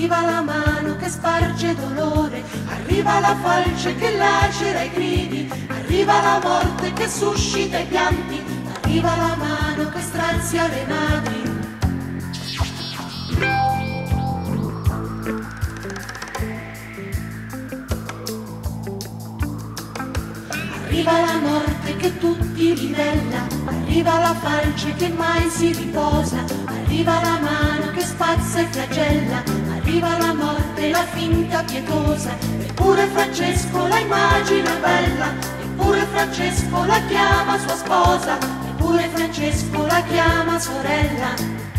arriva la mano che sparge dolore, arriva la falce che lacera i gridi, arriva la morte che suscita i pianti, arriva la mano che strazia le madri. Arriva la morte che tutti livella, arriva la falce che mai si riposa, arriva la mano che spazza e flagella, arriva la morte, la finta pietosa, eppure Francesco la immagina bella, eppure Francesco la chiama sua sposa, eppure Francesco la chiama sorella.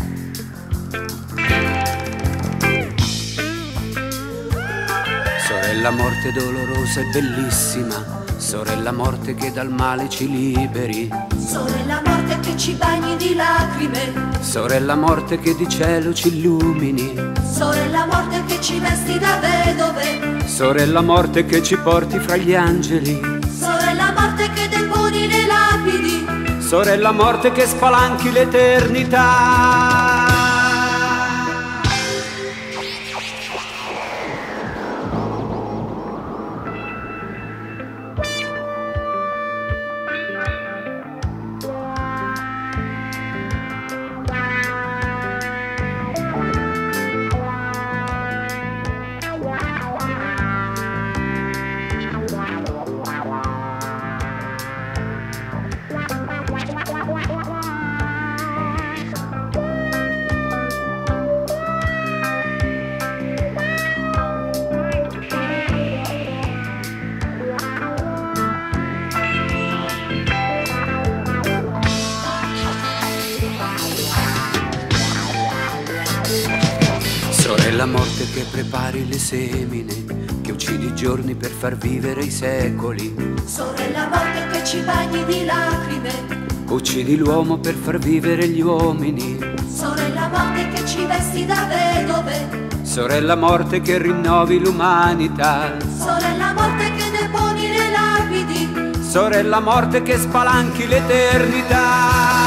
Sorella morte dolorosa e bellissima, sorella morte che dal male ci liberi, Sorella morte che ci bagni di lacrime, sorella morte che di cielo ci illumini, sorella morte che ci vesti da vedove, sorella morte che ci porti fra gli angeli, sorella morte che deponi le lapidi, sorella morte che spalanchi l'eternità. Sorella morte che prepari le semine, che uccidi i giorni per far vivere i secoli, sorella morte che ci bagni di lacrime, uccidi l'uomo per far vivere gli uomini, sorella morte che ci vesti da vedove, sorella morte che rinnovi l'umanità, sorella morte che deponi le lapidi, sorella morte che spalanchi l'eternità.